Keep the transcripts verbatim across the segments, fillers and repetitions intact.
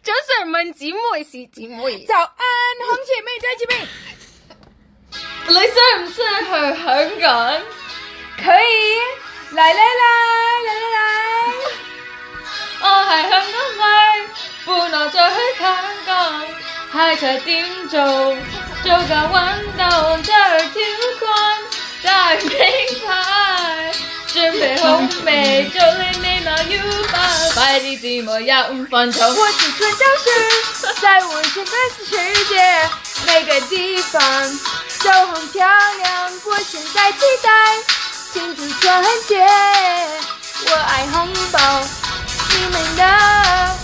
早上問姊妹是姊妹。 早安，紅姐妹、大姐妹。 你想唔想去香港？ 可以，來來來來來來。 我係香港妹，不能再去香港，開車點做？做個運動，再去跳慣，再去名牌，準備好未？就連你那 U 八，快啲姊妹有五分鐘。 我是傳教士，在我現在世界每個地方都很漂亮，我現在期待慶祝春節，我愛紅包，你們的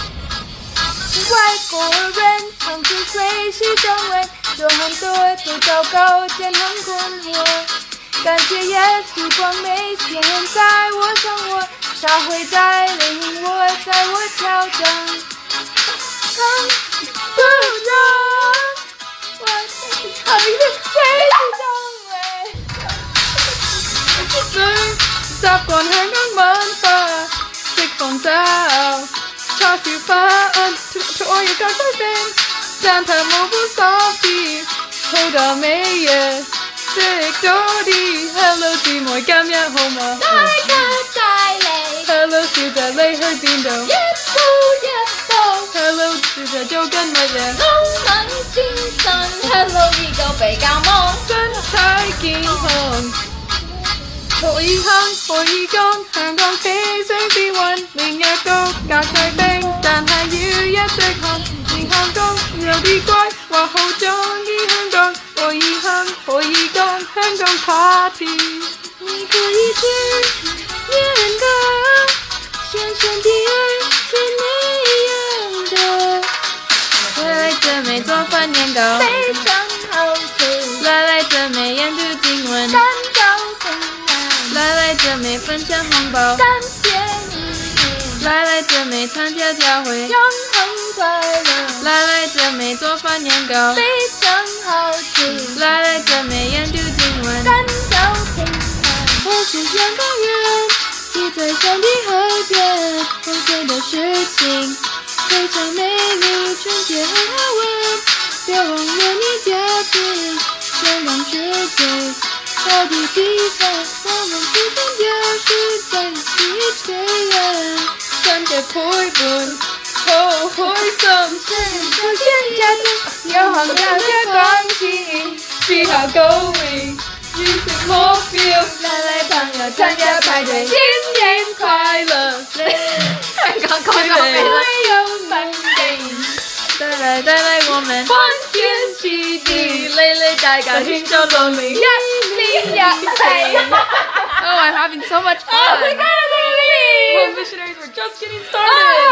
外國人常常隨喜中文，有很多都糟糕，真很困惑。感謝耶穌光每天在我生活，他會帶領我，在我挑戰。看不着，我討厭隨時中文。 最習慣香港文化，食鳳爪。叉燒飯，我要加西餅，但係冇本手機，好多美嘢食多啲。Hello 姊妹今日好嗎？ 大家帶嚟 Hello 小姐你去邊度？ 一步一步 Hello 小姐做緊乜嘢？ 充滿精神 Hello 依舊比較忙， 身體健康。可以行可以講，香港非常之穩，另一個隔西餅，但係要一直行。連香港有啲怪，話好鍾意香港，可以行可以講，香港 party。 你可以去年糕，深深的愛是那樣的。 來來這妹做飯年糕， 非常好吃。 來來這妹研讀經文， 蛋糕很難。 來來這妹分享紅包， 感謝你。 來來這妹唱跳跳會， 永恆快樂。 來來這妹做飯年糕， 非常好吃。 來來這妹研讀經文， 蛋糕很難。我是香港人，住在山的海邊，紅色的事情非常美麗，春節很好玩，別忘了你家境，香港世界好的地方，我們之間就是在一起人， 春節陪伴好開心， 出現家庭有很大的關係， 試下高榮，完成目標， 來來朋友參加派對，新年快樂， 香港開會心。 有滿地。 帶來帶來我們歡天喜地，嚟嚟大家慶祝龍年一年一齊。Oh, I'm having so much fun. Oh my God, I can't believe. Home missionaries, we're just getting started.